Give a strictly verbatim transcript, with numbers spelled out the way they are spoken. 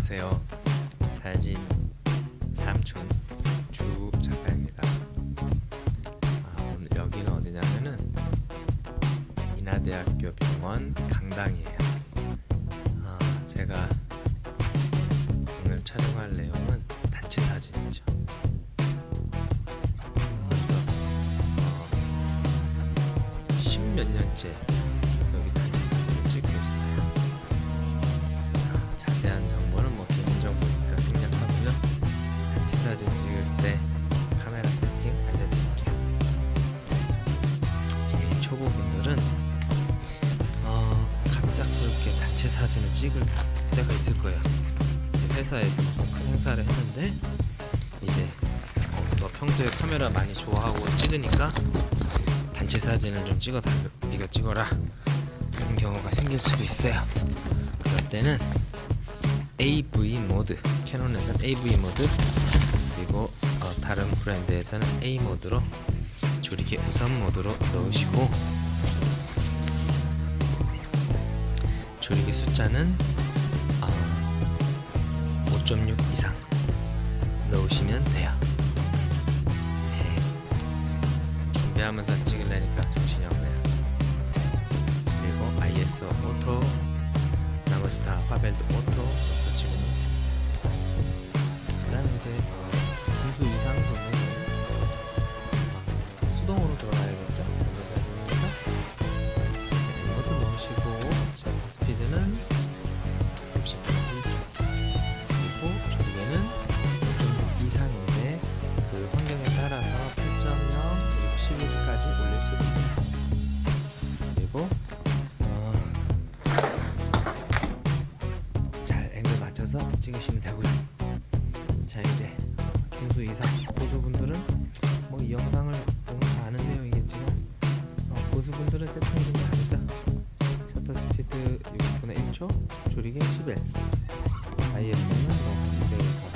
안녕하세요. 사진 삼촌 주 작가입니다. 아, 오늘 여기는 어디냐면은 인하대학교 병원 강당이에요. 아, 제가 오늘 촬영할 내용은 단체 사진이죠. 벌써 어, 십몇 년째 여기 단체 사진을 찍고 있어요. 아, 자세한 정보는 뭐 개인정보니까 생략하고요. 단체 사진 찍을 때 카메라 세팅 알려드릴게요. 제일 초보분들은 어, 갑작스럽게 단체 사진을 찍을 때가 있을 거예요. 이제 회사에서 큰 행사를 했는데 이제 어, 너 평소에 카메라 많이 좋아하고 찍으니까 단체 사진을 좀 찍어달라, 네가 찍어라, 그런 경우가 생길 수도 있어요. 그럴 때는 에이브이 모드, 캐논에서는 에이브이 모드, 그리고 어, 다른 브랜드에서는 A 모드로 조리개 우선 모드로 넣으시고, 조리개 숫자는 어, 오 점 육 이상 넣으시면 돼요. 네. 준비하면서 찍으려니까 정신이 없네요. 그리고 아이에스오 오토, 나머지 다 화벨도 오토 넣고 찍으면 됩니다. 그 다음에 이제 어, 중수 이상 보면 수동으로 들어가야겠죠. 여기까지니까 이것도 넣으시고, 셔터 스피드는 육십 분 일 초, 그리고 조리개는 오 점 육 이상인데 그 환경에 따라서 팔 점 영 그리고 십일까지 올릴 수 있어요. 그리고 어, 잘 앵글 맞춰서 찍으시면 되고요. 자, 이제 중수 이상 고수분들은 뭐 이 영상을 보면 다 아는 내용이겠지만 어, 고수분들은 세팅이 좀 다르죠. 셔터 스피드 육십 분의 일 초, 조리개 십일, 아이에스오는 뭐 이백에서